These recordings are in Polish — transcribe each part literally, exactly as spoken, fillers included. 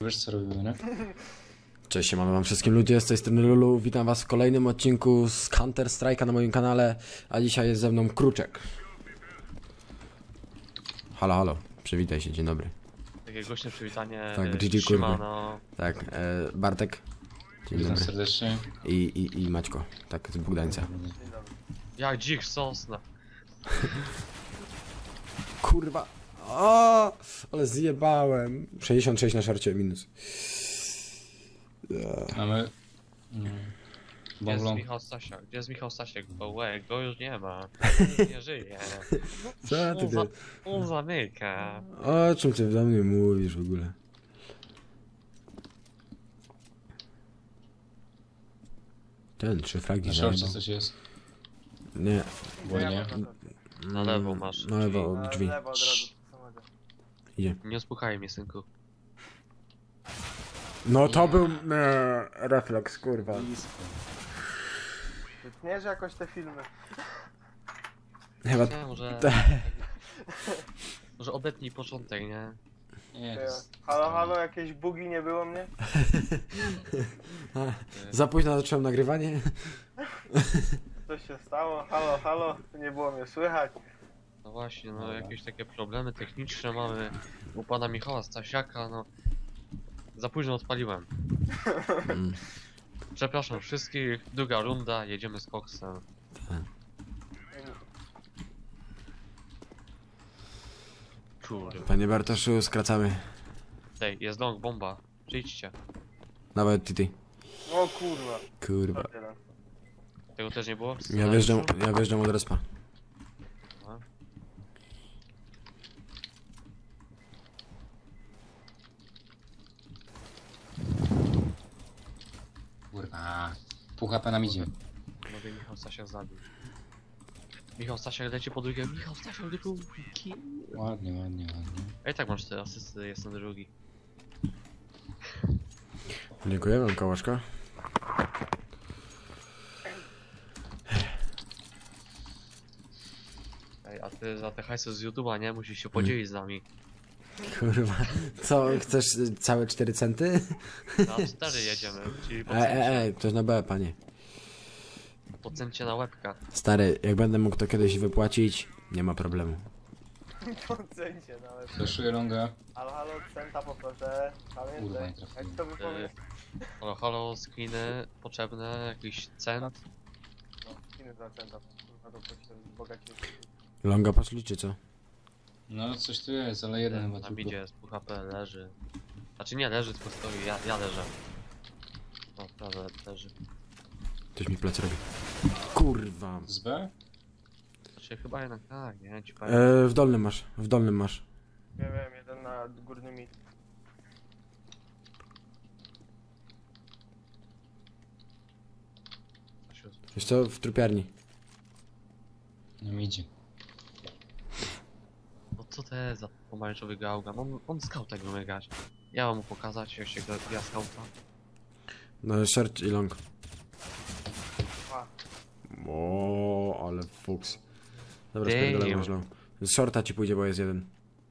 Wiesz co robimy, nie? Cześć, mamy wam wszystkim ludzie, z tej strony Lulu. Witam was w kolejnym odcinku z Counter Strike'a na moim kanale, a dzisiaj jest ze mną Kruczek. Halo, halo, przywitaj się, dzień dobry. Takie głośne przywitanie. Tak, e, G G Szymano. Tak, e, Bartek. Dzień Witam dobry. serdecznie. I, i, i Maćko, tak, z Bogdańca. Jak dzik sosna. Kurwa, o, ale zjebałem. sześćdziesiąt sześć na szarcie, minus. Mamy... Mm, Gdzie jest Bonglong. Michał Stasiak? Gdzie jest Michał Stasiak? Bo łe, go już nie ma. Nie żyje. Co ty, On, za, ty? on zamyka. O czym ty do mnie mówisz w ogóle? Ten, trzy fragi Na szorcie zajebał. coś jest. Nie, Bo nie. Na lewo masz. na lewo od drzwi. Lewo od razu samochodzie. Idzie. Nie uspuchaj mnie, synku. No to był e, refleks, kurwa. Wytniesz jakoś te filmy. Chyba Nie, może... Może obetnij początek, nie? Nie, Ja. jest. Halo, halo, jakieś bugi nie było mnie? za późno zacząłem nagrywanie. Co się stało? Halo, halo, nie było mnie słychać. No właśnie, no jakieś takie problemy techniczne mamy u pana Michała Stasiaka, no. Za późno odpaliłem. Mm. Przepraszam wszystkich, druga runda, jedziemy z koksem. Kurde. Panie Bartoszu, skracamy. Ej, jest long bomba. Przyjdźcie. Nawet Titi. O kurwa. Kurwa. Tego też nie było? Ja wjeżdżam, ja wjeżdżam od respa. Aha. Kurwa. Pół H P nam idzie. Mogę Michał Stasiak zabił. Michał Stasiak leci po drugie. Michał Stasiak drugi. Ładnie, ładnie, ładnie. Ej, tak mam cztery asysty, jestem drugi. Dziękuję wam, kołaszka. Ej, a ty za te hajsy z YouTube'a, nie? Musisz się podzielić z nami. Kurwa. Co, chcesz y, całe cztery centy? Na cztery jedziemy, czyli po Ej, ej, centcie, ej, to jest na B, panie. po centcie na łebka. Stary, jak będę mógł to kiedyś wypłacić, nie ma problemu. Podcencie nawet. Fleszuję longa. Halo, halo, centa poproszę. Kurwa, Pamiętaj. nie trafiłem. Jak to wypowiedz? Halo, halo, skiny potrzebne, jakiś cent. No, skiny za centa. Kurwa, to coś bogaci. Longa poszli, czy co? No coś tu jest, ale jeden chyba Na tylko. bidzie jest pół H P, leży. Znaczy nie leży, tylko stoi, ja, ja leżę. No, prawie leży. Ktoś mi plecy robi. Kurwa. Z B? Znaczy chyba jednak tak, nie? Ci powiem. E, w dolnym masz, w dolnym masz. Wiem, wiem, jeden na górnymi. Wiesz co, w trupiarni. Nam idzie. No co to jest za pomarańczowy gałgan? On, on skauta nie umie grać. Ja mam mu pokazać, jak się gra, gra skauta. No, short i long. A, O, ale fuks. Dobra, Damn. spierdolę masz long. Z shorta ci pójdzie, bo jest jeden.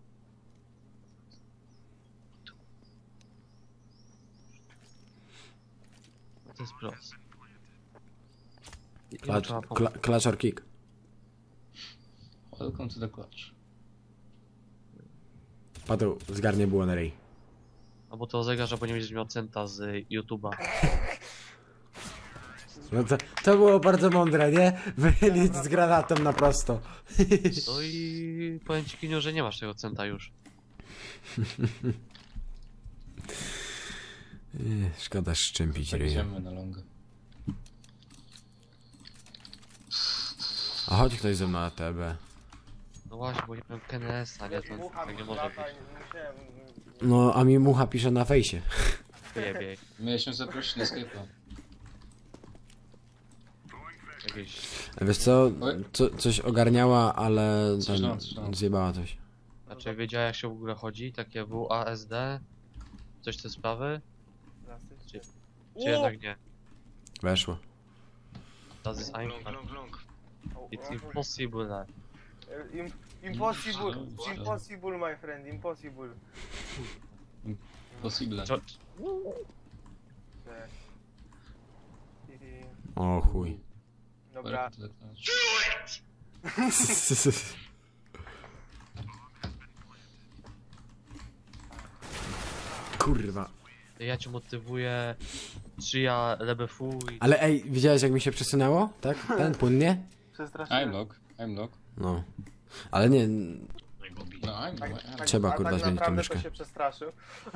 No to jest proste. I- ile Clutch, trzeba pomóc? cla clutch or kick. Welcome to the clutch. Paweł, zgarnie było na rej. No bo to zegarza, bo nie będziesz miał centa z y, YouTube'a. No to, to było bardzo mądre, nie? Wychylić z granatem na prosto. No i powiem ci, Kinio, że nie masz tego centa już. Ech, szkoda szczępić ryja. Idziemy na longa. A chodź ktoś ze mną na T B. No właśnie, bo nie mam K N S-a, nie? To mucha tak nie mi może lata być. i nie musiałem... No, a mi mucha pisze na fejsie. Wyjebie. Mieliśmy zaprosić na Skype'a. Jakieś... Wiesz co, co coś ogarniała, ale Coś ten, tam, coś tam. zjebała coś. Znaczy wiedziała jak się w ogóle chodzi? Takie W A S D? Coś te sprawy? Klasycznie. Czy jednak nie? Weszło. Das ist einfach. It's impossible. Im, impossible, impossible, my friend, impossible. Possible. Co? Cześć. I... O chuj. Dobra. Kurwa. Ja cię motywuję, czy ja lebefu i... Ale ej, widziałeś jak mi się przesunęło? Tak? Ten płynnie? Przestraszyłem. I'm lock, I'm lock. No. Ale nie, No I'm Tak, lock. I'm tak, lock. Trzeba, a kurwa, tak zmienić tą naprawdę myszkę. to się przestraszył.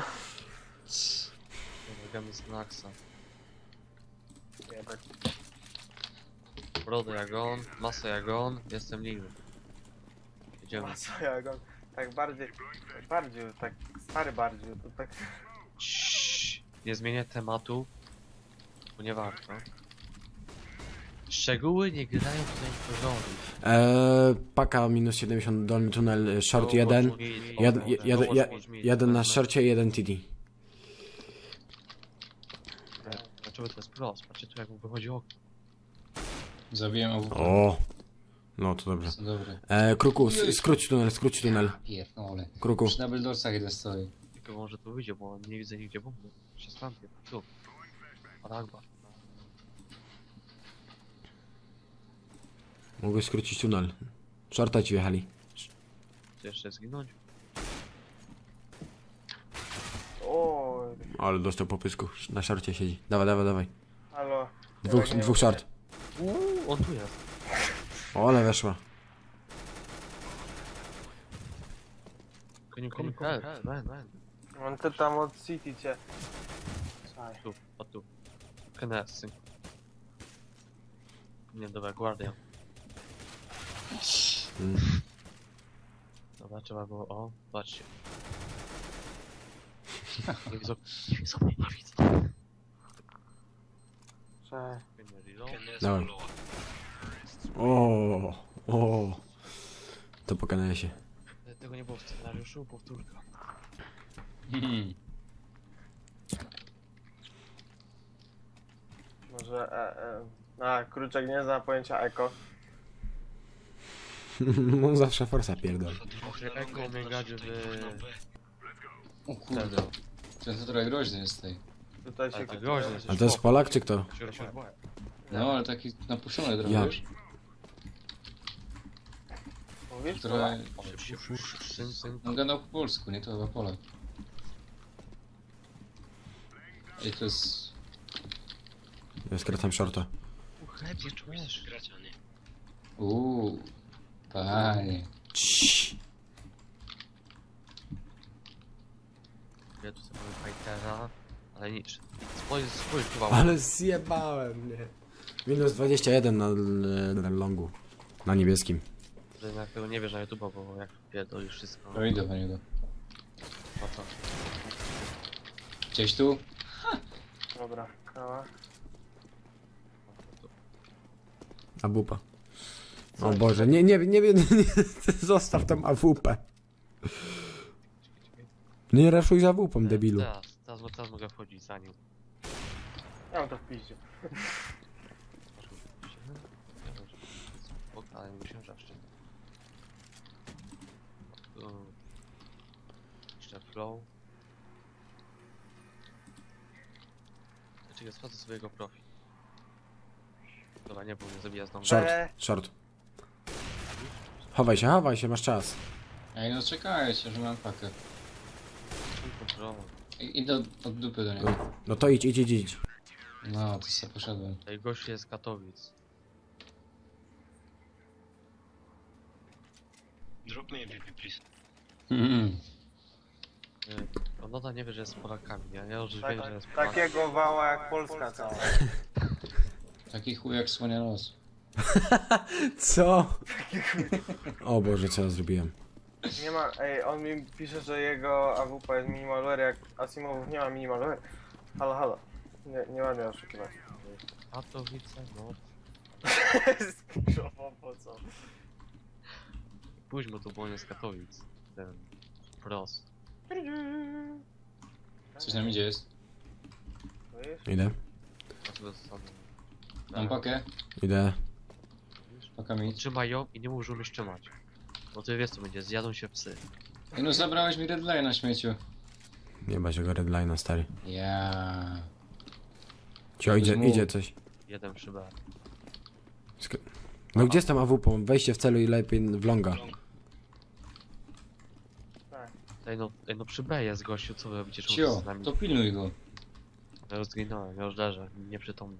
Gramy z Naxa. Nie, tak. Brodę jak on, masę jak on, jestem nigdy. Idziemy. Co ja go... Tak bardziej... Bardziej, tak stary bardziej, to tak... Ciii, nie zmienię tematu, bo nie warto. Szczegóły nie grają tutaj w roli. Eee, paka minus siedemdziesiąt, dolny tunel, short jeden. Jed, jed, jed, jed, jeden na shorcie i jeden T D. Dlaczego to jest prost? Patrzcie tu jak mu wychodzi okno. Zabiłem A W P. O! No to dobrze. Są dobre. Eee, Kruku, s- skróć tunel, skróć tunel. Pierdolę. Kruku. Przy double doorsach jeden stoi. Tylko może tu wyjdzie, bo nie widzę nigdzie bomby. Się stamtnie, tu. Alagba. Mogę skrócić tunel. Shorta ci wjechali. Chcę jeszcze zginąć? Oj, Ale dostał po pysku. Na shorcie siedzi. Dawaj, dawaj, dawaj. halo. Dwóch, Ja nie dwóch short. Uuu, on tu jest. O, ale weszła. Can you come help? Man, man. On ty tam od City cię. Słuchaj. Tu, o tu. Kenesy. Nie, dobra, Guardian. Mm. Dobra, trzeba było, o, patrzcie. Nie widzą, nie widzą mnie, nie widzą. Cześć. Nie reload. Dawaj. O, o. To pokazuje się. Tego nie było w scenariuszu, powtórka. Hmm. Może... E, e. A, Kruczek nie zna pojęcia eko. No zawsze forsa pierdol. Znaczy, Eko mnie gadzi w... O kurde. To jest trochę groźny jest tej. Tutaj się... Ale to groźne jest. A to jest Polak czy kto? No ale taki napuszczony trochę, Ja. wiesz? Mówisz? Trochę... Syn, syn. On gadał po polsku, nie? To chyba Polak. Ej, to jest... Ja skracam shorta. Chlebie, czujesz? Uuu. Panie. Ciii. Ja tutaj mamy fightera, ale nic. Spójrz, spójrz chyba. Ale zjebałem mnie. Minus dwadzieścia jeden na, na longu. Na niebieskim. Że jednak tego nie wiesz na YouTube'a, bo jak pierdolisz wszystko. No idę po niego. No to. Gdzieś tu? Dobra, kawa. A W P. O Boże, nie, nie, nie, nie, nie, zostaw tam A W P. Nie raszuj za W P, debilu. Teraz, teraz, bo teraz mogę wchodzić za nim. Ja mam to w piździe. Ale nie się żaszczy. Jeszcze flow. Czekaj, sprawdzę sobie jego profil. Dobra, nie, bo mnie zabija znowu. Short, Eee. short. Chowaj się, chowaj się, masz czas. Ej, no czekajcie, że mam pakę. Control. Ej, idę od, od dupy do niego. No, no to idź, idź, idź, idź. No, to sobie poszedłem. Tej gości jest z Katowic. Drop me M V P, please. Mm. Nie, Onoda nie wie, że jest z Polakami, nie? Ja już Tak, wiem, że jest z Polakami. takiego wała jak Polska cała. Taki chuj jak słonia nos. Co? O Boże, co ja zrobiłem? Nie ma, ej, on mi pisze, że jego A W P jest minimalware, jak Asimowów nie ma minimalware. Halo, halo. Nie, nie ładnie oszukiwać. Katowice, no. Kurwa, po co? Pójdź mu tu, bo on jest z Katowic. Ten... Pros. Coś nam idzie jest. Wiesz? Idę, A co to jest sam? Mam pakę. idę. Paka mi. Trzymaj ją i nie mów, że umiesz trzymać. Bo ty wiesz co będzie, zjadą się psy. Ej, no zabrałeś mi red line na śmieciu. Nie ma się go redline'a, stary. Ja. Cio, idzie, Zmów. idzie coś. Jeden przy B. Sk no gdzie jest tam A W P? Wejście w celu i lepiej w longa. Tak. Ej no, ej no przy B jest gościu, co wy robicie? Czemu Cio, z nami? to pilnuj go. Ja już zginąłem, ja już leżę, nieprzytomny.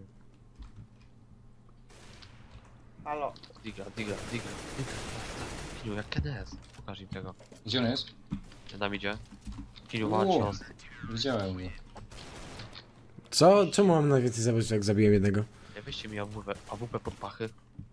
Halo. Diga, diga, diga, diga. Kiniu, jak K D S. Pokaż im tego. Gdzie on jest? Tam idzie. Kiniu U. walczy os. Widziałem go. Co? Czemu mam najwięcej zabić, jak zabiłem jednego? Ja weźcie mi A W P, A W P pod pachy.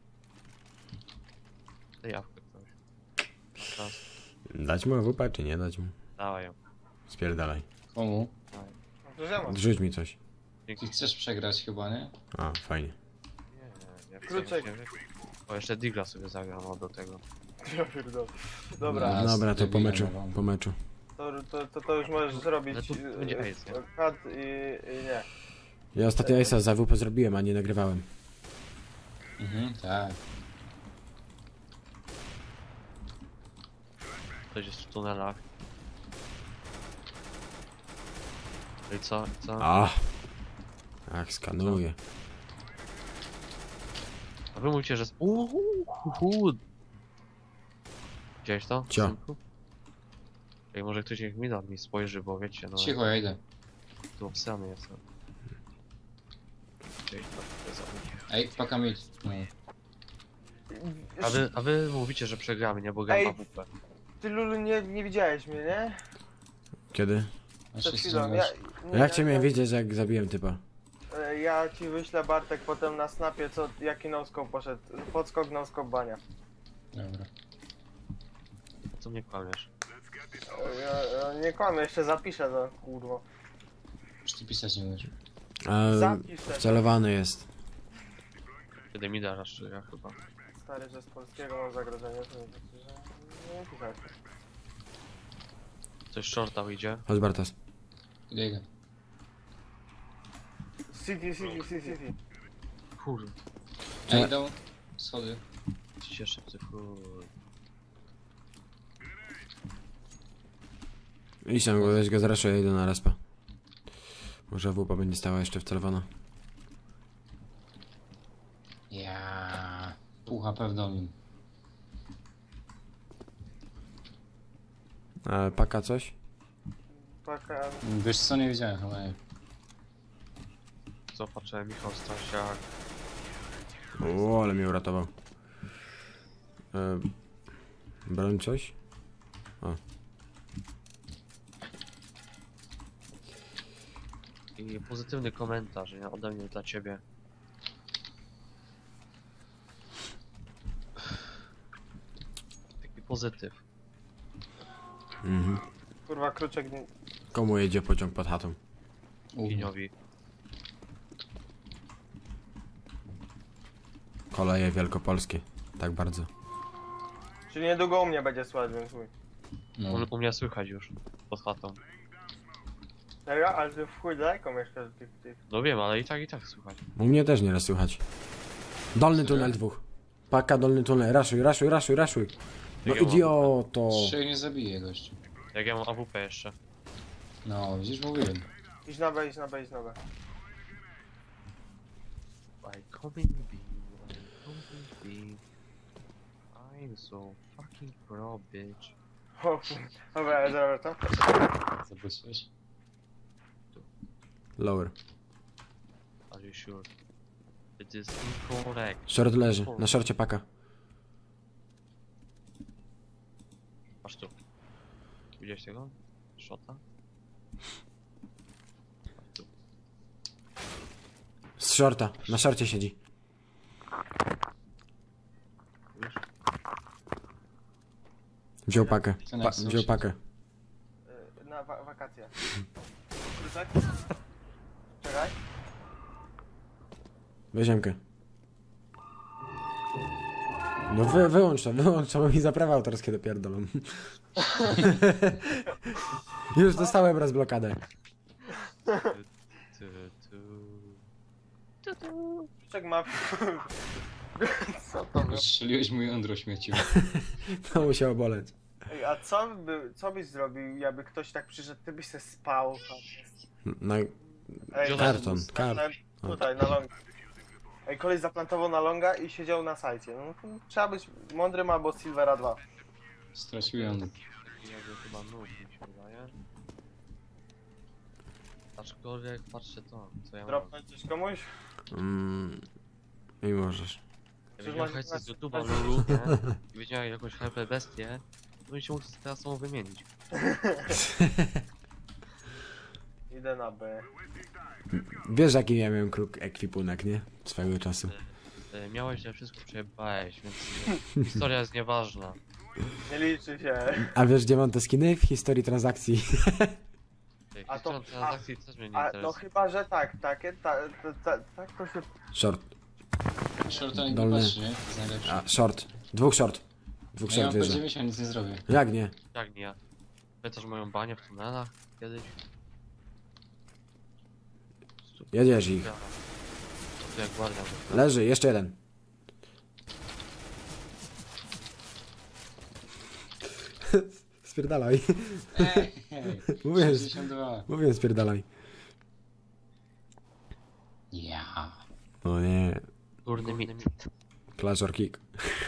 Daj jawkę ktoś. Na czas. Dać mu A W P, czy nie dać mu? Dawaj ją. Spierdalaj. Komu? Dawaj. No to zamiast. Rzuć mi coś. Ty Dzięki. chcesz przegrać chyba, nie? A, fajnie. Nie, nie, ja chcę Krócej. właśnie- O, jeszcze Digla sobie zagram no, do tego. Ja pierdolę. Dobra, Ja Dobra, to po zrobiłem meczu, wam. po meczu. to, to, to, to już możesz zrobić. Ale tu będzie e, ace, nie? Kat i, i nie. Ja ostatnio Ace'a z A W P zrobiłem, a nie nagrywałem. Mhm, tak. Ktoś jest w tunelach. No i co? I co? A. Ach, skanuję. A wy mówicie, że... z- Uhuhu. Widziałeś to? Cio. synku? Ej, może ktoś niech mi na mnie spojrzy, bo wiecie, no... Cicho, ja idę. Tu obsrany jestem. Gdzieś tam, to jest za mnie. Ej, paka mi. No. A wy, a wy mówicie, że przegramy, nie? Bo gram Ej. A W P. Ty Lulu nie, nie widziałeś mnie, nie? Kiedy? Znaczy, Przed chwilą. Ja, nie, Jak cię ja- miałem wiedzieć, jak zabiłem typa? e, Ja ci wyślę Bartek potem na snapie, co, jaki no-scope poszedł. Podskok, no-scope, bania. Dobra. Co mnie kłamiesz? E, Ja, ja nie kłamię, jeszcze zapiszę to, kurwo. Już ty pisać nie umiesz. E, Zapiszę. wcelowany jest. Kiedy mi dasz, ja chyba. Stary, że z polskiego mam zagrożenie, to nie znaczy, że nie pisać. Coś shorta idzie. Chodź Bartas. Idę, idę. City, city, city, city. Kurde. Ej, idą. Schody. Ci się szybcy, kurde. Idź tam, go weź go zraszuję, idę na respa. Może A W P będzie stała jeszcze wcelowana. Ja. Pół H P w domu. E, paka coś? Paka, Wiesz co, nie wiedziałem chyba nie. Co patrzę, Michał Stasiak. O, ale mnie uratował. E, broń coś? I pozytywny komentarz nie, ode mnie dla ciebie. Taki pozytyw. Mhm. kurwa, kruczek nie... Komu jedzie pociąg pod chatą? U. Liniowi. Koleje wielkopolskie. Tak bardzo. Czyli niedługo u mnie będzie słychać, więc mój. No. U, u mnie słychać już. Pod chatą. Serio? Ale ty w chuj daleko mieszkasz tych, tych... No wiem, ale i tak, i tak słychać. U mnie też nieraz słychać. Dolny Serio? tunel dwóch. Paka, dolny tunel. Raszuj, raszuj, raszuj, raszuj. No Jak ja mam idioto. Się nie zabije gościu. Jak ja mam A W P jeszcze. No, widzisz, mówiłem. Idź na B, idź na B, idź na B. I coming B, I coming B. I'm so fucking pro, bitch. O, dobra, ja zrobię to. Zabłysłeś? Lower. Are you sure? It is incorrect. Short leży. Na szorcie paka. Patrz tu. Widziałeś tego? Shota? Patrz tu. Z shorta. Na szorcie siedzi. Widzisz? Wziął pakę. To na Pa sąsiad. wziął pakę. Y, Na wa wakacje. Kruczek? Czekaj. Weziemkę. No wy, wyłącz to, wyłącz to, bo mi za prawa autorskie dopierdolą. Już dostałem raz blokadę. Tu, tu. Tu, tu. Kruczek ma... Co to było? Strzeliłeś mój jądro śmieciu. To musiało boleć. Ej, a co, by, co byś zrobił, jakby ktoś tak przyszedł, ty byś se spał? Na Ej, karton, na- kar... na- Tutaj, na longa. Ej, koleś zaplantował na longa i siedział na sajcie. No to trzeba być mądrym albo Silvera dwa. Straciłem. Jakby chyba nóż mi się wydaje. Aczkolwiek patrzcie to, co ja mam. Dropnąć coś komuś? Mm, I możesz. Ja Przecież widziałem masz- hajsy z YouTube'a, Lulu, nie? I widziałem jakąś hyper bestię, no i się mógł teraz samą wymienić. Idę na B. Wiesz jaki ja miałem kruk ekwipunek, nie? Swego czasu. E, Miałeś, że wszystko przejebałeś, więc historia jest nieważna. Nie liczy się. A wiesz gdzie mam te skiny? W historii transakcji. Tej A to- historia transakcji też mnie nie A no interesuje. chyba, że tak, takie, ta, ta, ta, tak to się... Short. Shorta nie Dolny. patrzy, nie? To jest najlepsze. A, short. Dwóch short. Dwóch Ja mam short P wierzę. dziewięć, a nic nie zrobię. Jak nie? Jak nie ja? Pamiętasz moją banię w tunelach kiedyś? Jedziesz ich. Ja. To ty jak guardian. Leży, jeszcze jeden. Spierdalaj. Ej, ej. Mówię, sześćdziesiąt dwa. mówię spierdalaj. Ja. O nie. Górny mit. Clash or kick.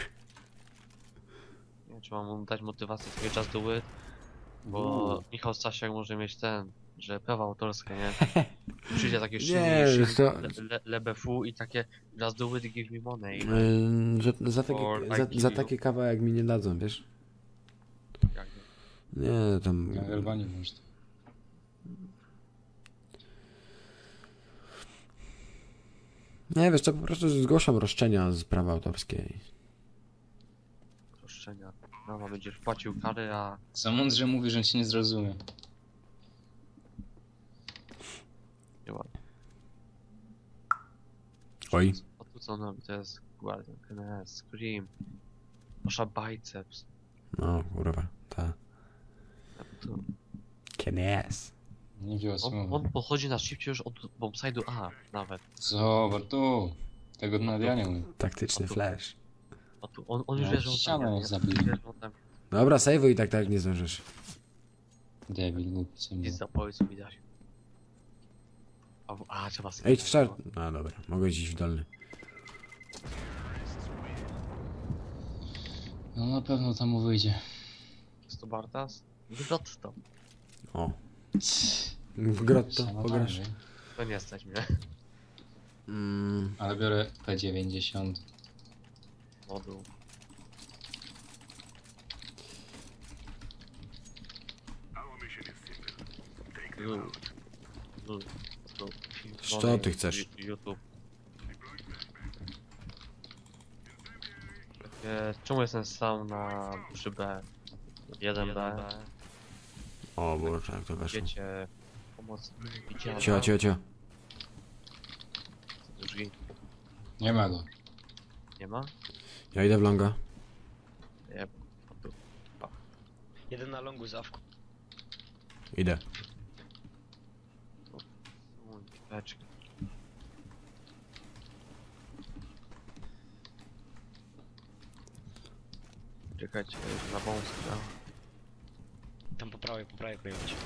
Nie wiem, czy mam mu dać motywację cały czas do ły, bo Uuu. Michał Stasiak może mieć ten, że prawa autorskie, nie? Przyjdzie takie Nie, wiesz co? le, le, lebefu i takie just do it, give me money. Ym, że, za, taki, Or za, I kill za you. taki kawałek mi nie dadzą, wiesz? Jak nie? Nie, tam... Ja chyba nie można. Nie, wiesz co, po prostu zgłaszam roszczenia z prawa autorskiej. Roszczenia. No, ma będziesz płacił kary, a Za mądrze mówi, że cię nie zrozumie. nie ładnie. Oj. A tu co on robi? To jest Guardian, K N S, Scream. Wasza biceps. No, kurwa, ta. A tu- K-N-S. Nie wie o co On, mówi. on pochodzi na shifcie już od bombside'u A nawet. Zobacz tu. Tego nawet ja nie umiem. Taktyczny flash. A tu on, on już Ja wie, że on tam ścianę jest, zabił. wie, że on tam Dobra, sejwuj i tak tak nie zdążysz. Debil, głupi co jest mnie. za powiedz widać. A, w- a trzeba sobie. Ej, w szart. No dobra, mogę iść w dolny. No na pewno tam mu wyjdzie. Jest to Bartas? Grotto. O. W grotto, Samo pograsz. tak, To nie stać mnie. Mm, ale biorę P dziewięćdziesiąt. Moduł. Lu. Lu. Lu. Co ty chcesz? Ju- YouTube. Takie, czemu jestem sam na przy B? jeden B. o Boże, jak to weszło. Wiecie, pomoc widziana. Cio, cio, cio. Drzwi Nie ma go. nie ma? Ja idę w longa. Nie. Jeden na longu z awką. Idę. Uj, beczki. Czekajcie, na wąsku, ja. Tam po prawej, po prawej powinien być.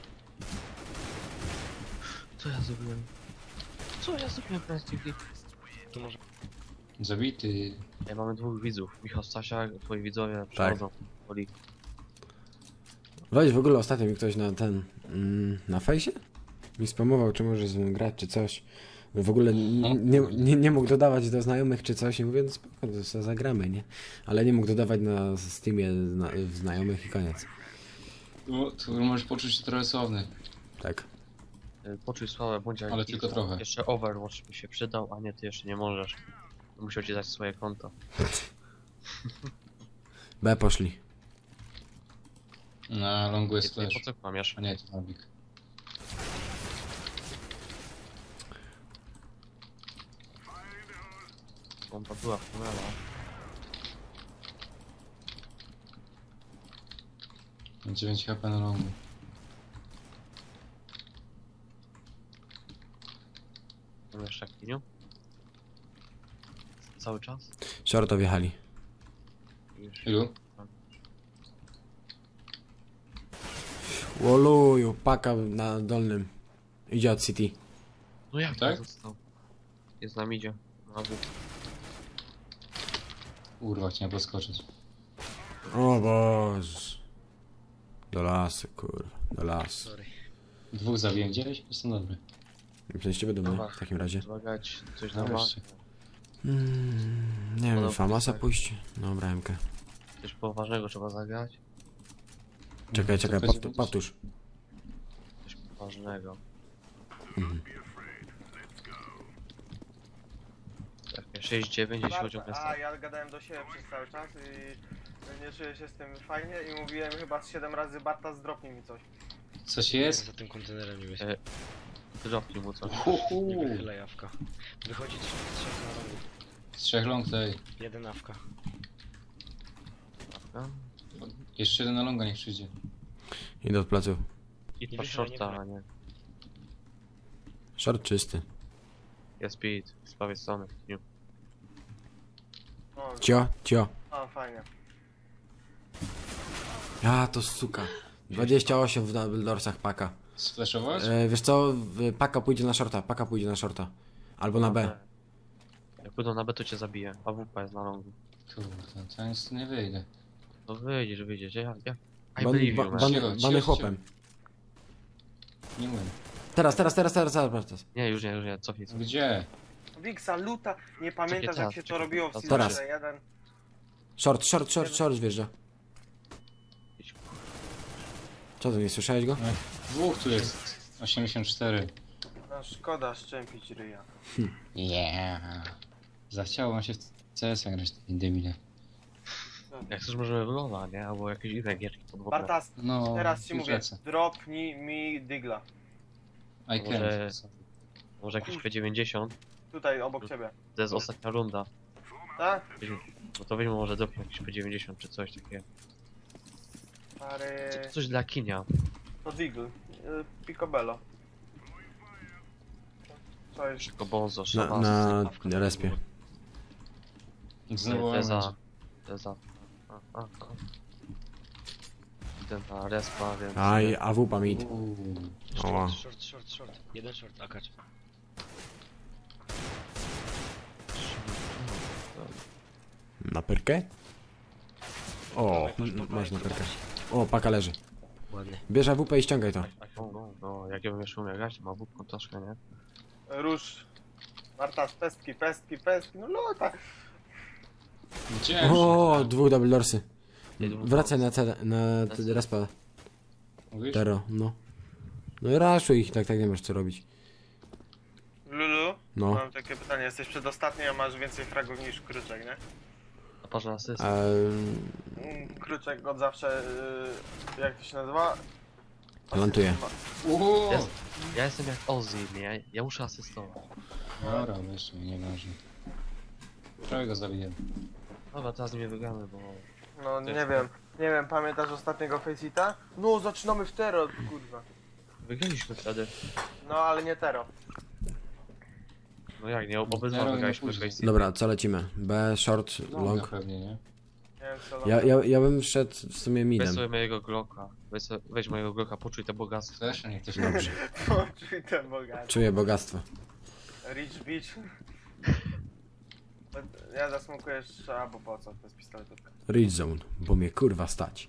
Co ja zrobiłem? Co ja zrobiłem praktycznie? Tu może... Zabity. Ja mamy dwóch widzów. Michał Stasiak, twoi widzowie przychodzą. Oli. Weź w ogóle ostatnio mi ktoś na ten... Mm, na fejsie? Mi spamował, czy może z nim grać, czy coś. W ogóle n- nie, nie, nie mógł dodawać do znajomych, czy coś. I mówię, no spoko, to sobie zagramy, nie? Ale nie mógł dodawać na Steamie zna znajomych i koniec. Tu, tu możesz poczuć się trochę sławny. Tak. Y, Poczuj sławę, bądź jak Ale tylko Isa. trochę. Jeszcze Overwatch by się przydał, a nie, ty jeszcze nie możesz. Musiał ci dać swoje konto. B poszli. Na longu jest Ty, flash. po co kłamiesz? A nie, to Nabik. Bomba była w tunelu. dziewięć HP na longu. Mam jeszcze kiniu? Cały czas? Shorto wjechali. Już. Ilu? Woluju, paka na dolnym. Idzie od City. No jak Tak? tak? Został? Jest nam idzie. Na dół. Kurwa, chciałem podskoczyć. O Boże. Do lasu, kurwa. Do lasu. Sorry. Dwóch zabiłem, dziewięć, jestem dobry. Myślę z ciebie dumny Dobra. w takim razie. Zbagać coś na Nareszcie. bank. Mm, nie No wiem, dobra, Famasa tak. pójść? Dobra, M K. Coś poważnego trzeba zagrać. Czekaj, Co czekaj, będzie powtórz. powiedzieć? powtórz. Coś poważnego. Mhm. Takie sześć dziewięć, jeśli chodzi o Barta, a kwestię. ja gadałem do siebie przez cały czas i nie czuję się z tym fajnie i mówiłem chyba z siedem razy Barta zdropnij mi coś. Coś jest? Za tym kontenerem niebieskim. E, Dropnij mu coś. Nie Huhu. wychylaj awka. Wychodzi trzech, trzech na rogu. Z trzech long tutaj. Jeden awka. No. Jeszcze jeden na longa niech przyjdzie. Idę od pleców. I Nie to wychylaj, nie shorta, a wychylaj. nie. Short czysty. Jest speed, z prawej strony. Nie. O, Cio, cio. o fajnie. Ja to suka. dwadzieścia osiem w double doorsach paka. Sflashować? E, wiesz co, w- paka pójdzie na shorta, paka pójdzie na shorta. Albo na B. Jak pójdą na B, to cię zabije. A W P jest na longu. Kurde, to nic nie wyjdę. No wyjdziesz, wyjdziesz. Ja, ja. I Ban, believe ba, you, man. bany, Cicho, bany cicho, chłopem. Nie mówię. Teraz, teraz, teraz, teraz, teraz, teraz. Nie, już nie, już nie, cofnij. cofnij. Gdzie? Wiksa, luta, nie pamiętasz teraz, jak się to czekaj, robiło w teraz. Silverze jeden. Short, short, short, short wjeżdża. Idź. Co to, nie słyszałeś go? Dwóch tu jest. osiemdziesiąt cztery. No szkoda szczępić ryja. Yeah. Zachciało wam się w C S a grać, taki debile. Jak chcesz, możemy wygląda, nie? Albo jakieś inne gierki podwodne. Bartas, No, teraz ci już mówię, lecę. dropnij mi digla. I can. Może- Może jakieś P dziewięćdziesiąt. Tutaj obok ciebie. To jest ostatnia runda. Tak? No to weźmy może dopnie jakieś P dziewięćdziesiąt czy coś takiego. Stary... Co, coś dla kinia. To digl. Y, Picobello. Coś. Tylko bonzo, Na, szabas. na respie. Znowu Te za... orange. Te za... A, a, a. Ten na respa, więc... Aj, A W P mid. Uuu. Oła. Short, short, short, short. Jeden short, akacz. Na perkę? O, m- masz na perkę. O, paka leży. Ładny. Bierz A W P i ściągaj to. No, no, no, jak ja bym jeszcze umiał grać, to ma budką troszkę, nie? Róż. Bartas, pestki, pestki, pestki. No luta. Gdzie? O, dwóch double doorsy. Jeden Wracaj na C, na t- respa. Mówisz? Tero, no. No i raszuj ich, tak, tak nie masz co robić. Lulu, No. mam takie pytanie. Jesteś przedostatni, a masz więcej fragów niż Kruczek, nie? A patrz na asystę. Ehm, Mm, Kruczek od zawsze, y, jak to się nazywa? Lantuje. Uuu. Jest. Ja jestem jak Ozzy, nie? Ja, ja muszę asystować. Dobra, wiesz, mi nieważne. Prawie go zabiję. Dobra, teraz nie wygramy, bo... No nie wiem, nie wiem, pamiętasz ostatniego Faceita? No zaczynamy w Tero, kurwa. Wygraliśmy wtedy. No ale nie Tero. No jak, nie? Obydwa Zero, wygraliśmy nie później. Face. dobra, co lecimy? B, short, Longa long. pewnie, nie? Nie wiem co. Ja, ja, ja bym wszedł w sumie Weź midem. sobie mojego Glocka. Weź, sobie, weź mojego Glocka, poczuj te bogactwo. Też, niech ktoś Dobrze. Poczuj ten bogaty. Czuję bogactwo. Rich Beach. Ja zasmukuję jeszcze, a bo po co? To jest pistoletówka. Ridge zone, bo mnie kurwa stać.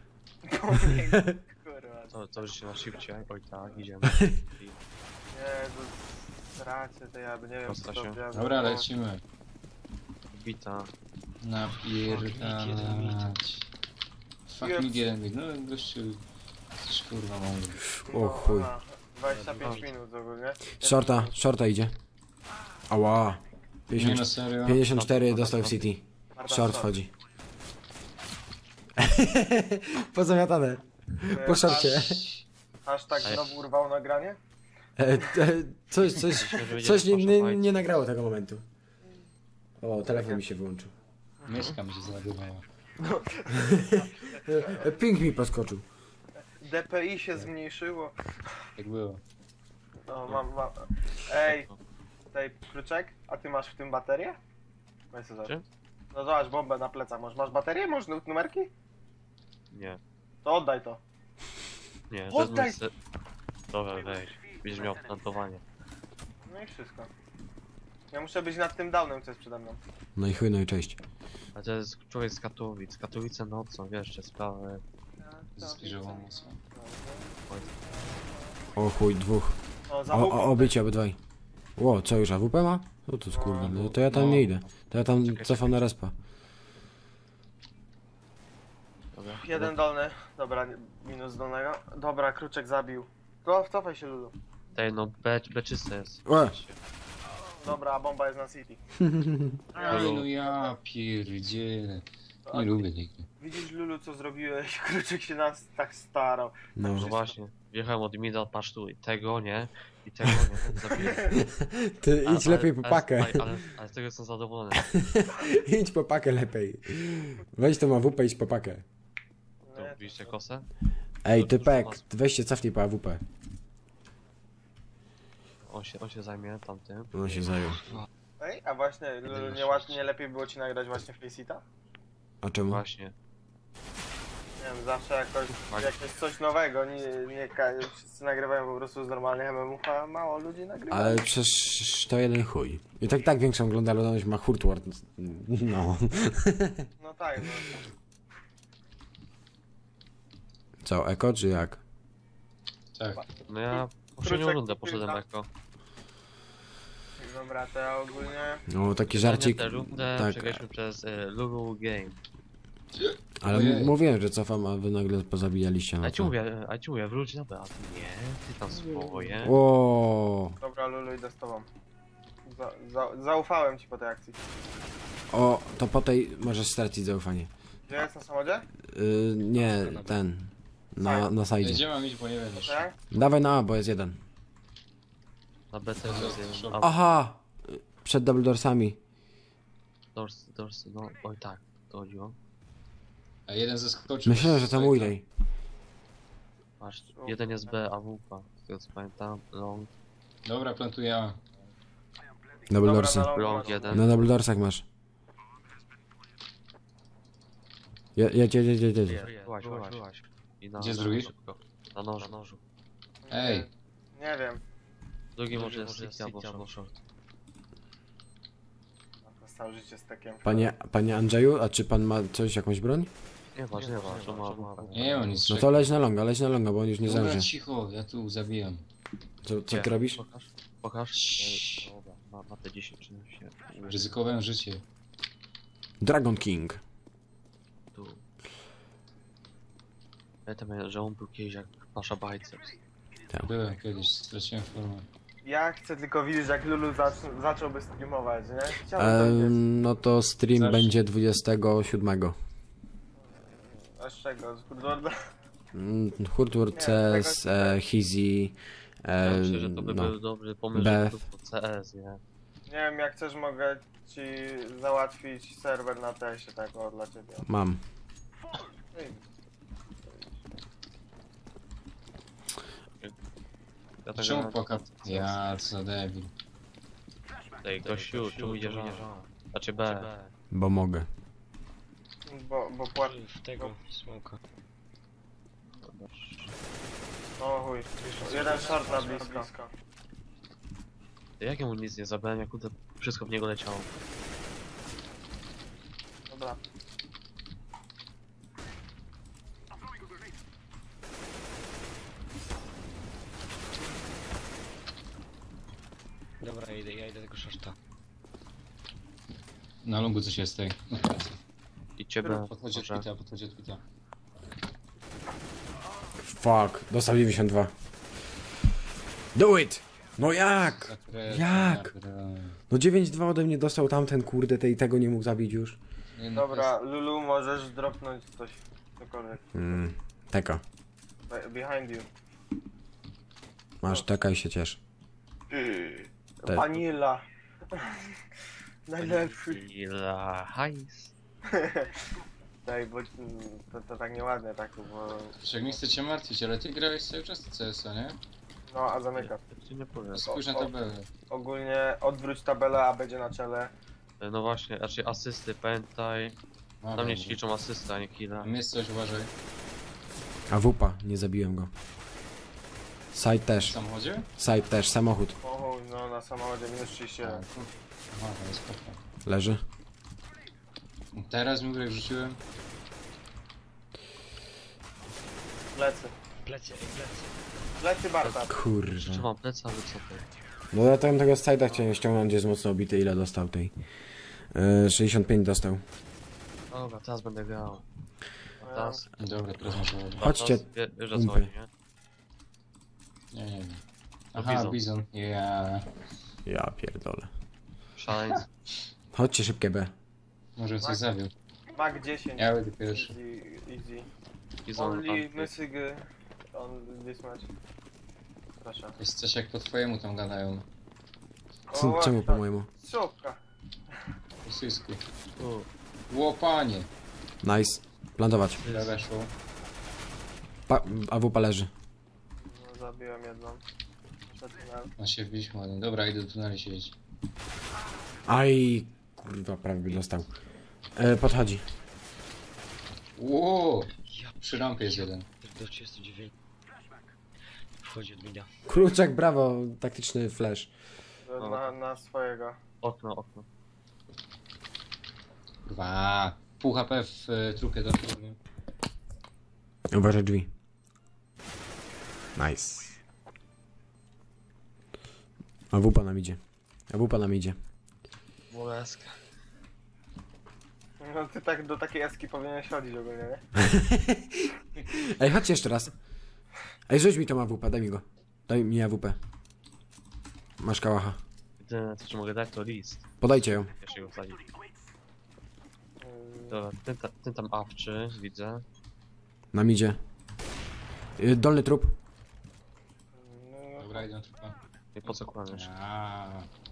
Kurwa. To, to już się na shifcie. Oj tak, idziemy. I Jezu, stracie to ja by nie wiem Prosta co się. ja Dobra, lecimy. bita. Napierdalać. Fuck mid jeden mid. No gościu... Jesteś kurwa mądry. O chuj. Aha, dwadzieścia pięć minut ogólnie. Shorta, shorta idzie. Ała. Nie no pięćdziesiąt, serio. pięćdziesiąt cztery dostał w City. Marta, Short wchodzi. Pozamiatane. Po shorcie. Hashtag znowu urwał nagranie? E, e, coś, coś, coś nie, nie, nie nagrało tego momentu. O, telefon mi się wyłączył. Myszka mi się załadowała. E, ping mi podskoczył. D P I się zmniejszyło. Jak było. No mam, mam. Ej, tutaj Kruczek, a ty masz w tym baterię? Weź sobie Czy? zobacz. No zobacz, bombę na plecach masz. Masz baterię? Masz nu- numerki? Nie. To oddaj to. Nie, to jest mój Oddaj! se... Dobra, weź. Będziesz miał plantowanie. No i wszystko. Ja muszę być nad tym downem, co jest przede mną. No i chuj, no i cześć. A to jest człowiek z Katowic. Katowice nocą, wiesz, jeszcze sprawy. Zbliżyło mocno. O chuj, dwóch. O, za O, łukiem. o, obycie obydwaj. Ło, co już A W P ma? No to skurwa, no to ja tam No. nie idę. To ja tam Czekaj, cofam na respa. Dobra. Jeden dolny. Dobra, minus dolnego. Dobra, Kruczek zabił. To cofaj się, Lulu. Tej no, B, B czyste jest. Łe. Dobra, a bomba jest na City. Ej, no ja pierdzielę. Nie lubię tej gry. Widzisz, Lulu, co zrobiłeś? Kruczek się nas tak starał. No. No właśnie. Wjechałem od mida, patrz tu, i tego nie, i tego nie, zabiję. Ty Ale- idź lepiej ale- po pakę. Ale, ale, ale z tego jestem zadowolony. Idź po pakę lepiej. Weź tą A W P, idź po pakę. To Nie, widzicie kosę? Ej, typek, weź się cofnij po A W P. On się, on się zajmie tamtym. On się zajął. Ej, a właśnie, Lulu, nie, łat, nie lepiej było ci nagrać właśnie Facita? A czemu? Właśnie. Nie wiem, zawsze jakoś, Tak. jakieś coś nowego, nie, nie ka- wszyscy nagrywają po prostu z normalnych M M ów, a mało ludzi nagrywa. Ale przecież to jeden chuj. I tak tak większą oglądalność ma Hurtward. No. No tak, no. Co, Eko czy jak? Tak. No ja poprzednią Kruczek, rundę poszedłem kilka. jako. Dobra, to ja ogólnie... No taki żarcik. Tę rundę Tak, przegraliśmy przez y, Lulu Game. ale Ojej. m- mówiłem, że cofam, a wy nagle pozabijaliście A na ci to. mówię, a ci mówię, wróć na B, a ty nie, ty tam swoje. O, Dobra, Lulu, idę z tobą. Za, za, zaufałem ci po tej akcji. o, to po tej możesz stracić zaufanie. Gdzie jest na samochodzie? Yy, nie, ten. Na, na Ej, sajdzie. gdzie mam iść, bo nie wiem jeszcze. Tak? Dawaj na A, bo jest jeden. Na B też jest jeden. A, Aha! Przed double doorsami. dors, dors, no, oj tak, to chodziło. A jeden zeskoczył. Myślałem, że to mój Tutaj. tej. Masz, jeden jest B, A W P, z tego co pamiętam, long, Dobra, plantuję A. Double Dobra, doorsy. na longu long masz. jeden. Na double doorsach masz. Je- Jedź, jedź, jedź, jedź, jedź. Byłaś, byłaś, byłaś. I na, Gdzie jest na, drugi? szybko. Na nożu, na nożu. Ej, Nie wiem. Drugi może jest City albo short. Na całe życie z tekiem. Panie, panie Andrzeju, a czy pan ma coś, jakąś broń? Nie masz, nie masz, to ma A W P. nie mam nic. No to leć na longa, leć na longa, bo on już nie Dobra, zdąży. cicho, ja tu zabijam. Co, co Gdzie? ty robisz? Pokaż, pokaż. Ciii. Ej, Dobra, ma, ma te dziesięć czy się. Ryzykowałem życie. Dragon King. Tu. Pamiętam, że on był kiedyś jak Pasza Biceps. Byłem kiedyś, straciłem formę. Ja chcę tylko widzieć, jak Lulu zac zacząłby streamować, nie? Chciałbym to widzieć. Ehm, no to stream Zacznij. będzie dwudziestego siódmego. A z czego? Z Hurtwarda? Mm, Hurtward, C S, e, Hizi, Ja e, myślę, że to by no. był dobry pomysł, Beth. żeby to C S, nie? Nie wiem, jak chcesz, mogę ci załatwić serwer na tesie, tak o, dla ciebie. Mam. Ej, Ja tak Czemu grałem- płakat? Ja, co za debil. Ej, gościu, tu idziesz A. Znaczy B. Bo mogę. Bo, bo płat... W tego smoka. O chuj. Jeden short na blisko. Jak ja mu nic nie zabrałem, jak kurde wszystko w niego leciało. Dobra. Dobra, ja idę, ja idę tego shorta. Na longu coś jest tej. I ciebie Podchodzi od może. pita, podchodzi od pita. Fuck, dostał dziewięćdziesiąt dwa. Do it! No jak? Zakre- Jak? zakre- No dziewięć dwa ode mnie dostał tamten, kurde, tej tego nie mógł zabić już. Nie, no, Dobra, Lulu, możesz dropnąć coś. Cokolwiek. Mm, teka. Be- Behind you. Masz teka i się ciesz. Te- Vanilla. Najlepszy. Ila hajs. Daj, bo mm, to, to tak nieładnie, tak, bo... Wiesz, jak nie chcę cię martwić, ale ty grałeś cały czas C S a, nie? No, a zamyka. Ja ci nie powiem. Spójrz na o. tabelę. Ogólnie odwróć tabelę, a będzie na czele. No właśnie, znaczy asysty, pamiętaj. Ma Na mnie dobrze. ćwiczą asysty, a nie killa. Tam jest coś, uważaj. A wupa, nie zabiłem go. Side W też. samochodzie? Side też, samochód. O, no na samochodzie minus trzydzieści jeden. Aha, to jest spoko. Leży. Teraz mi jak rzuciłem. Plecy. Plecy, ej, plecy. Plecy Barta. Kurwa. Trzymam plecy, ale co ty? No ja tam tego side'a chciałem ściągnąć, jest mocno obity. Ile dostał tej? Yy, sześćdziesiąt pięć dostał. Dobra, teraz będę grał. No, Teraz... Dobra, teraz może... Chodźcie, Wie, wiesz o co umpy. chodzi, nie? Nie, nie wiem. No, Aha, Bizon. Bizon. Ja... Ja pierdolę. Szaleńcy. Chodźcie szybkie B. Może coś zawiódł. Mag dziesięć. Ja będę pierwszy. Easy, easy. Bizony Only tam. missing uh, on this match. Proszę. Jest coś jak po twojemu tam gadają. O, Co, właśnie, czemu po mojemu? Strzałka. Po sysku. U, Łopanie! Nice. Plantować. Ile weszło? Pa A W P leży. No, zabiłem jedną. Przed tunel. On się wbiliśmy ładnie. Dobra, idę do tuneli siedzieć. Aj, kurwa, prawie by dostał. E, podchodzi. Ło! Ja Przy rampie jest jeden. do trzydziestu dziewięciu. Wchodzi od mida. Kruczek, brawo, taktyczny flash. No. Na, na swojego. okno, okno. Dwa. Pół H P w y, trupie do mnie. Uważaj drzwi. Nice. A W P nam idzie. A W P nam idzie. Boleska. No ty tak do takiej jaski powinieneś chodzić ogólnie, nie? Ej, chodźcie jeszcze raz. Ej, rzuć mi tą A W P, daj mi go. Daj mi A W P. Masz kałacha. Jedyne co ci mogę dać to list. Podajcie ją. Jeszcze go wsadzić. Yy, Dobra, ten, ta, ten tam awczy, widzę. Nam idzie. Y, Dolny trup. no, Dobra, idę na trupa. I po co kłamiesz? A.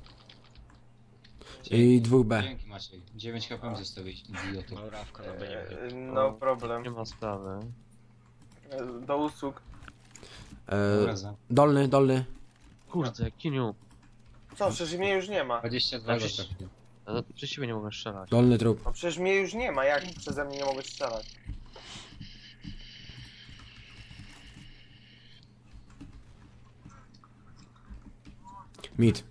I dwóch B. Dzięki Maciej. dziewięć H P mi zostawić, idioto. No Rawka na będzie yy, chyba. no problem. Nie ma sprawy. Yy, Do usług. Dobra, E, za. dolny, dolny. Kurde, kiniu. Co, przecież mnie już nie ma. dwadzieścia dwa Przecież- zostawię. Ale przez ciebie nie mogę strzelać. Dolny trup. No przecież mnie już nie ma, jak przeze mnie nie mogę strzelać? Mid.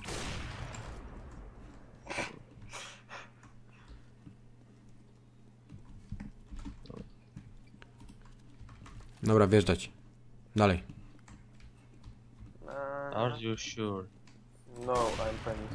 Dobra, wjeżdżać. Dalej. Eee, Are you sure? No, I'm penis.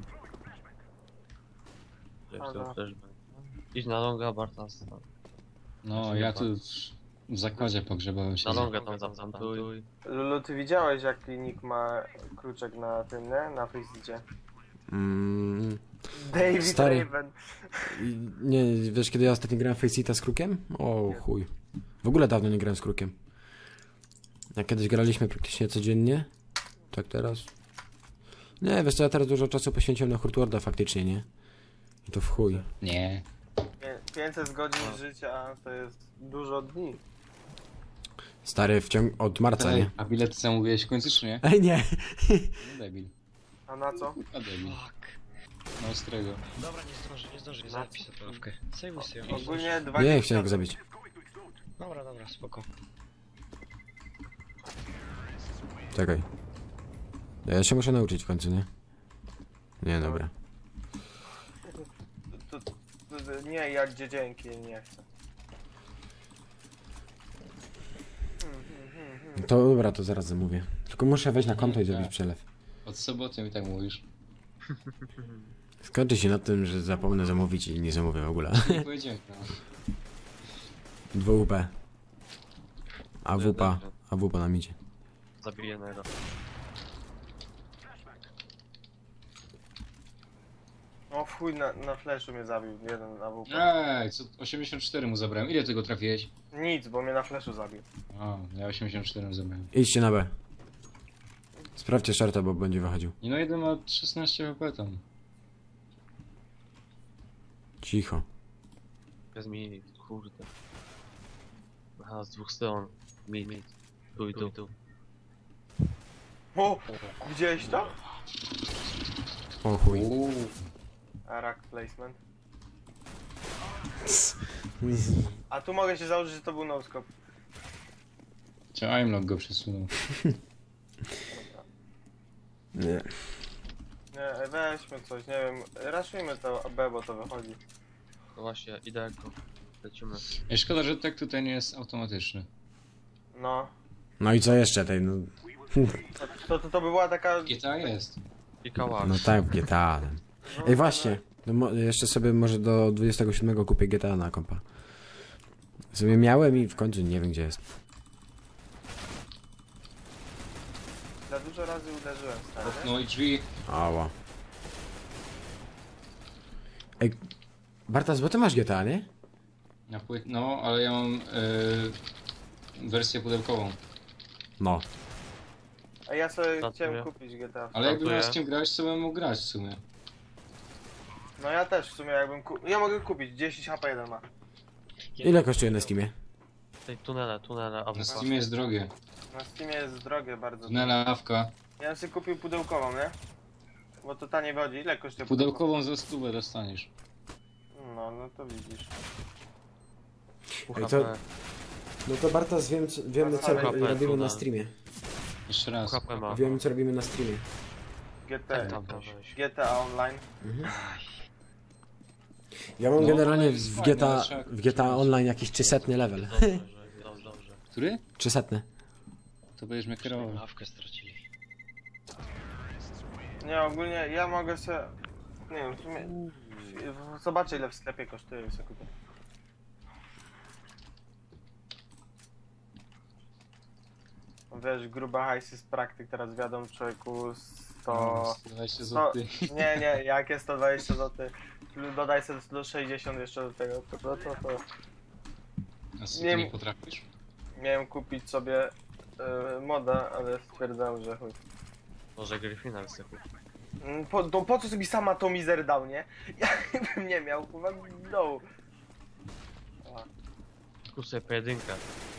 Też Aha. to też będzie. Idź na longa, Bartas. No, ja tu w, w zakładzie pogrzebałem się. Na longa tam zaplantuj. Lulu, ty widziałeś jaki nick ma kruczek na tym, nie? Na Faceicie. Mm, David Stary. Raven. i- nie, wiesz kiedy ja ostatnio grałem Faceita z Krukiem? O chuj. W ogóle dawno nie grałem z Krukiem. Jak kiedyś graliśmy praktycznie codziennie. Tak teraz. Nie, wiesz co, ja teraz dużo czasu poświęciłem na Hurtwarda faktycznie, nie? I to w chuj. Nie. Pię- pięćset godzin życia to jest dużo dni. Stary, w ciągu... od marca, nie? A bilety zamówiłeś w końcu, czy nie? Ej, nie! No debil. A na co? A debil. Fuck. No ostrego. Dobra, nie zdąży, nie zdąży, zapisz tę Rawkę. Sejmuj sobie ją. Ogólnie Nie, dwadzieścia... chciałem go zabić. Dobra, dobra, spoko. Czekaj. Ja się muszę nauczyć w końcu, nie? Nie, dobra. To, to, to, nie, jak gdzie dzięki, nie chcę. Hmm, hmm, hmm, hmm. To dobra, to zaraz zamówię. Tylko muszę wejść na konto i zrobić przelew. Od soboty mi tak mówisz. Skończy się na tym, że zapomnę zamówić i nie zamówię w ogóle. Nie powiedziałem, no. dwa P. A W P. A W P nam idzie. Zabiję jednego. O chuj, na, na flashu mnie zabił jeden A W P. Ej, co osiemdziesiąt cztery mu zabrałem. Ile tego trafiłeś? Nic, bo mnie na flashu zabił. O, ja osiemdziesiąt cztery mu zabrałem. Idźcie na B. Sprawdźcie shorta, bo będzie wychodził. I no jeden ma szesnaście H P tam. Cicho. Jest mi, kurde. Aha, z dwóch stron. Mi, mi. Tu i tu. tu. O! Widziałeś to? O chuj. Uuu. Arak placement. A tu mogę się założyć, że to był no-scope. Czy Aimlock go przesunął? Nie. Nie, weźmy coś, nie wiem. Raszujmy to B, bo to wychodzi. No właśnie, idę jako. Lecimy. Ej, szkoda, że tak tutaj nie jest automatyczny. No. No i co jeszcze tej, no... To, to, to by była taka... G T A jest. I kałak. No tak, w G T A. No, Ej, właśnie. No, mo- jeszcze sobie może do dwudziestego siódmego kupię G T A na kompa. Sobie miałem i w końcu nie wiem gdzie jest. Za dużo razy uderzyłem, stary. No i drzwi. Ała. Ej, Bartas, bo ty masz G T A, nie? Na płyt... No, ale ja mam yy, wersję pudełkową. No. A ja sobie Startuję. chciałem kupić G T A. Ale jakbym miał z Startuję. kim grać, to bym mógł grać w sumie. No ja też w sumie jakbym ku... Ja mogę kupić, dziesięć H P jeden ma. Ile kosztuje na Steamie? Tej tunele, tunele, a Na wy Steamie jest drogie. Na Steamie jest drogie bardzo. Tunela, awka. Ja bym sobie kupił pudełkową, nie? Bo to taniej wychodzi. Ile kosztuje Pudełkową za stówę dostaniesz. No, no to widzisz. Ej, to- No to Bartas, wiem, co, wiemy co H P, robimy na no. streamie. Jeszcze raz. H P ma. Wiemy co robimy na streamie. G T, Tam weź. G T A Online. Ja mam No, generalnie ale w jest G fajne, T A, ale trzeba w G T A Online jakiś trzysetny level. Dobrze, że- dobrze, dobrze. Który? trzysetny. To będziesz mnie kierował. Ławkę stracili. Nie, ogólnie ja mogę sobie... Nie wiem, w sumie... Zobaczę ile w sklepie kosztuje, sobie kupię. Wiesz, gruba hajsy z praktyk teraz wiadomo, człowieku, sto... dwadzieścia sto... złotych. Nie, nie, jak jest sto dwadzieścia złotych, dodaj sobie do sześćdziesiąt jeszcze do tego, to, to, to, to. A co, Nie ty nie m- potrafisz? Miałem kupić sobie e, moda, ale stwierdzałem, że chuj. Może Gryffina wysypie. Mm, Po, to po co sobie sama to mizer dał, nie? Ja bym nie miał, chyba dołu. Kup sobie pojedynkę.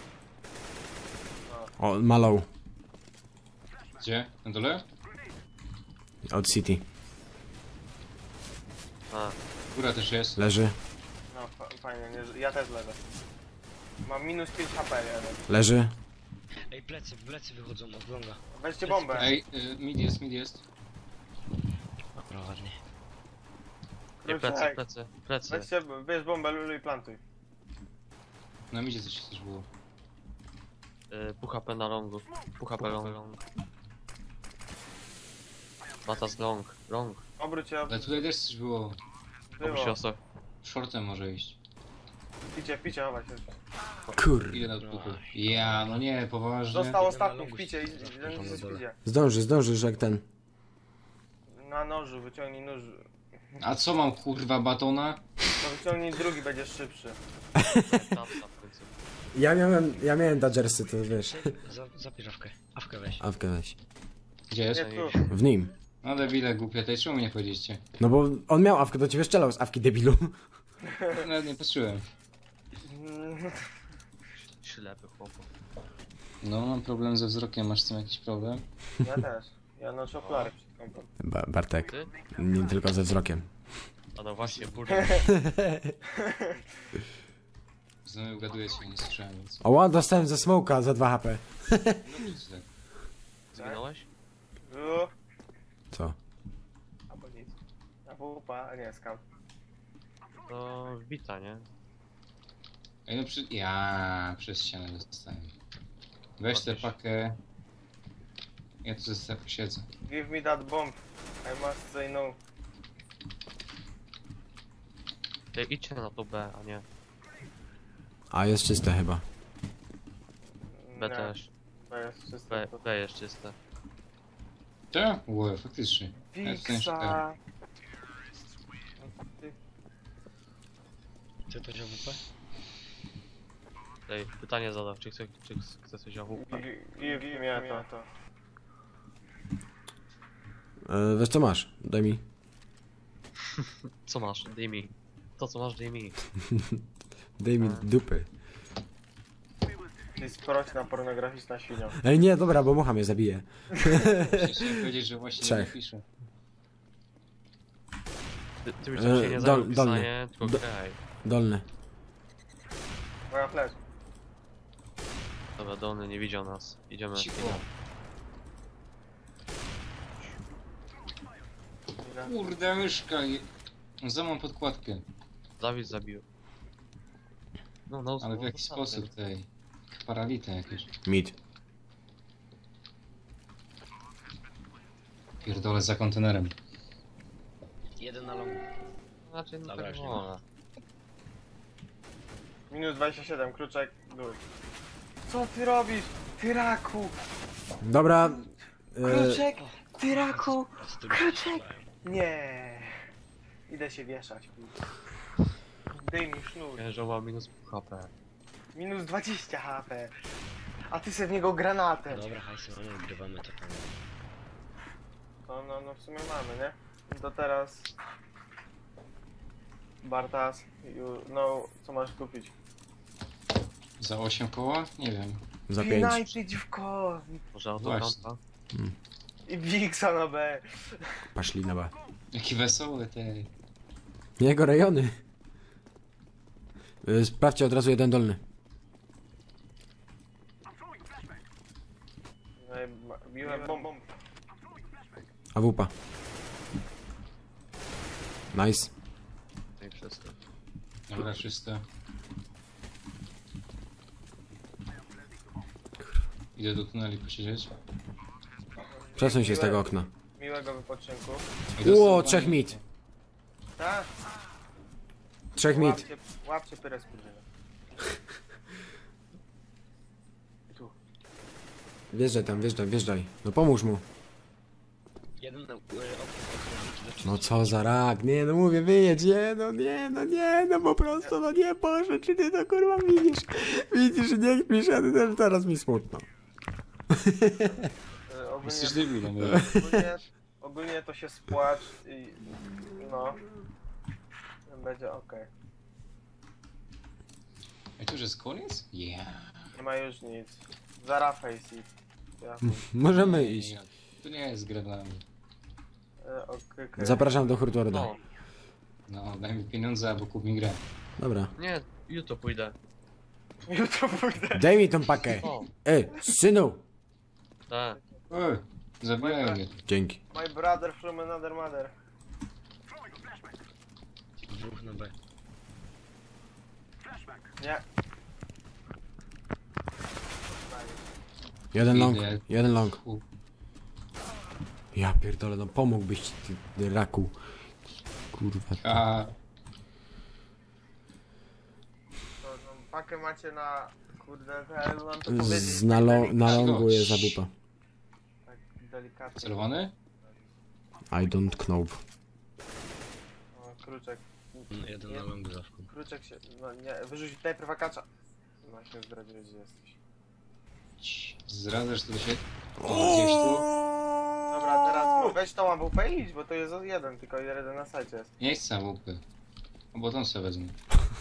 O, Mallow. Gdzie? Na dole? Od City. A, Góra też jest. Leży, No fa fajnie, nie, ja też leżę. Mam minus pięć H P, jeden. leży. Ej, plecy, plecy wychodzą od longa. Weźcie bombę. Ej, y, mid jest, mid jest. Dobra, ładnie. nie, plecy, Kruczek, plecy, plecy. Weźcie, bierz bombę, lulu i plantuj. Na midzie coś też było. Y, pół H P na longu. Pół H P long. Matas long, long. Obróć się, Ale tutaj też coś było. Obróć się było. oso. Shortem może iść. Picie, picie, chowaj się. Kur. Ile na dupy? Ja, no nie, poważnie. Został Jeden ostatni, na longu picie, się i tam i- na i- dole. picie. Zdąży, zdążysz jak ten. Na nożu, wyciągnij nóż. A co mam kurwa batona? No wyciągnij drugi, będziesz szybszy. Tapsa w końcu. Ja miałem, ja miałem Dodgersy, to wiesz. Za, zapierz awkę. Awkę weź. Awkę weź. Gdzie jest? Nie tu. W nim. No debile głupie, tej czemu nie powiedzieliście? No bo on miał awkę, to ciebie strzelał z awki, debilu. Nawet nie patrzyłem. Ślepy chłopak. No mam problem ze wzrokiem, masz z tym jakiś problem? Ja też. Ja noszę okulary przed kąpem. Ba Bartek. Ty? Nie tylko ze wzrokiem. A no właśnie, kurde. Znowu ugaduję się, nie słyszałem nic. O, dostałem ze smoka za dwa H P. No nic tak. Zginąłeś? U, Co? albo nic. A wupa, a nie, skam. To wbita, nie? Ej no przy... Ja przez ścianę dostałem. Weź tę pakę. Ja tu ze siedzę. Give me that bomb. I must say no. Ty idźcie na to B, a nie. A, jest czyste chyba. B Nie, też. to jest czysto. B, B jest czyste. Tak? Ue, faktycznie. Ja tutaj jeszcze Wiksa. Ty to wziął W P? Tutaj pytanie zadał, czy chce, czy chce coś A W P? Give me to. to. E, wiesz co masz? Daj mi. Co masz? Daj mi. To co masz, daj mi. Daj mi dupy. Ty sprośna pornograficzna świnio. Ej, nie, dobra, bo mucha mnie zabije. Chciałem powiedzieć, że właśnie Trzech. nie piszę. Ty, ty mi E, tam się nie dol- zajął dolny. pisanie, tylko Do- graj. Dolny. Moja flash. Dobra, Dony nie widział nas. Idziemy. Cicho. idziemy. Kurde, myszka. je- Za mam podkładkę. Dawid zabił. No, no, Ale w no, jaki no, sposób tej? Paralita jakieś. Mid. Pierdolę za kontenerem. Jeden na longu. Znaczy, no Dobra, tak już nie nie ma. wolno. Minus dwadzieścia siedem, kruczek, dół. Co ty robisz? Ty raku! Dobra. E, Kruczek! Ty raku! A z tyłu Kruczek! strzelają. Nie. Idę się wieszać. kurwa. Dej mi sznur. Że ma minus H P. Minus dwadzieścia H P. A ty se w niego granatem. Dobra, hajsy mamy, wygrywamy to. No, no, no w sumie mamy, nie? No to teraz... Bartas, you know, co masz kupić? Za osiem koła? Nie wiem. za pięć. Pinaj ty dziwko! Może Właśnie. autokampa? I Wiksa na B. Paszli na B. Jaki wesoły tej. Jego rejony. E, Sprawdźcie od razu jeden dolny. No i ma- biłem bombą. A wupa. Nice. No i wszystko. Dobra, czysto. Idę do tuneli posiedzieć. Przesuń się z tego okna. Miłego wypoczynku. I do Ło, sterowania. trzech mid. Tak? Trzech mid. Łapcie, łapcie pyrę z kurzyna. Tu. Wjeżdżaj tam, wjeżdżaj, wjeżdżaj. No pomóż mu. Jeden na... e, okno, okno, No co za rak, nie no mówię, wyjedź, nie no, nie no, nie no, po prostu, no nie Boże, czy ty to kurwa widzisz, widzisz, niech pisze, też teraz mi smutno. E, ogólnie, Jesteś debilem, no. ogólnie, ogólnie to się spłacz i... no. Będzie okej. Ej, to już jest koniec? Yeah. Nie ma już nic. Zara face it. Ja. Możemy iść. To nie jest gra dla mnie. E, okej, okej. Zapraszam do Hurtwarda. No, No, daj mi pieniądze, albo kup mi grę. Dobra. nie, jutro pójdę. Jutro pójdę. Daj mi tą pakę. O, Ej, synu. tak. Ej, zabijają mnie. Dzięki. My brother from another mother. dwóch na B. Nie. Jeden long, Idę. jeden long. U, Ja pierdolę, no pomógłbyś ty, ty raku. Kurwa. A, To, no, pakę macie na... Kurde, to ja mam to powiedzieć. Z, na, lo, na longu jest zabupa. Tak delikatnie. celowany? I don't know. O, kruczek. Mm, Jeden na longu zawku. Kruczek się... No nie, wyrzuć tutaj prywakacza. No się zdradziłeś, gdzie jesteś. Cii, zdradzasz to się? O, gdzieś tu? Dobra, teraz no, weź tą A W P i idź, bo to jest jeden, tylko jeden na sajcie jest. Nie chcę łupy. No bo tą sobie wezmę.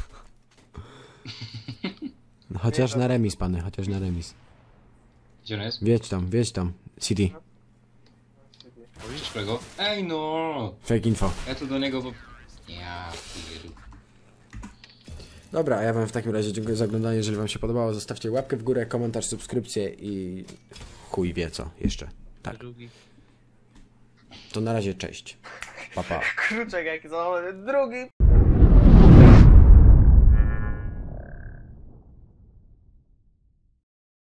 No, chociaż na remis, pany, chociaż na remis. Gdzie on jest? Wiedź tam, wiedź tam. City. Przyszłe go. Ej no! Fake info. Ja tu do niego, bo... Ja pierdolę. Dobra, a ja wam w takim razie dziękuję za oglądanie. Jeżeli wam się podobało, zostawcie łapkę w górę, komentarz, subskrypcję i chuj wie co jeszcze. Tak, Drugi. to na razie cześć. Pa, pa. Kruczek jak zadowolony, drugi